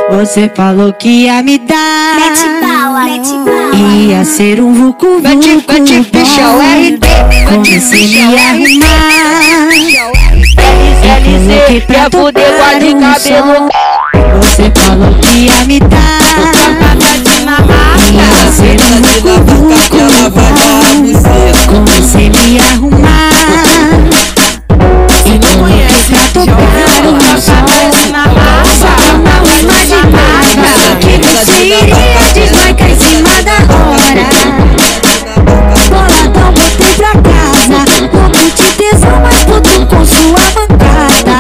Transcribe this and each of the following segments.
Você falou que ia me dar, mete bala. ia ser um vucu vucu bom. Comecei a me arrumar, coloquei pra tocar o som. Você falou que ia me dar, ia ser um vucu vucu bom. Comecei a me arrumar e coloquei pra tocar o som. Só que eu não imaginava que você iria desmarcar em cima da hora. Boladão, voltei pra casa, louco de tesão, mas puto com sua mancada.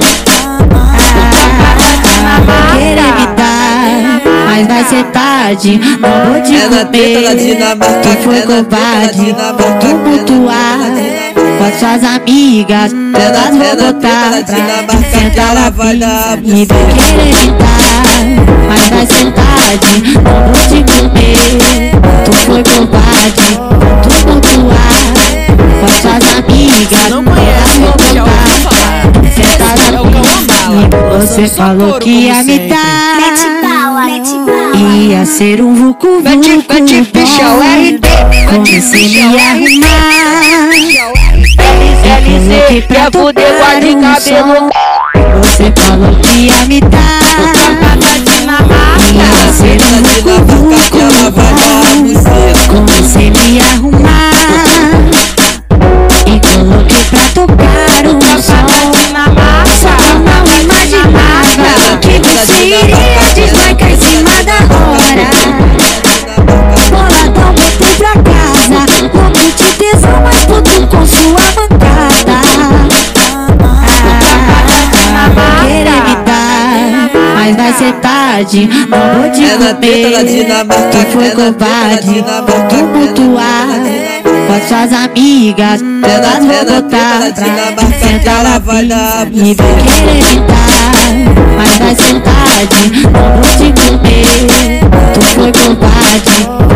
Querer me dar, mas vai ser tarde, não vou te comer. Tu foi covarde, vou tumultuar com as suas amigas, elas vão botar pra sentar na pista e vem querer me dar, mas vai ser tarde, não vou te comer. Tu foi covarde, vou tumultuar com as suas amigas, elas vão botar pra sentar na pista. Você falou que ia me dar, Mete bala. ia ser um vucu vucu bom. Comecei a me arrumar, coloquei pra tocar o som. Você falou que ia me dar, ia ser um vucu vucu bom. Comecei a me arrumar e coloquei pra tocar o som. Só que eu não imaginava que você iria desmarcar em cima da hora. Boladão, voltei pra casa, louco de tesão, mas puto com sua mancada. Querer me dar, mas vai ser tarde, não vou te comer. Tu foi covarde, vou tumultuar com as suas amigas, elas vão botar pra sentar na pista e vem querer me dar, mas vai ser tarde, não vou te comer. Tu foi covarde,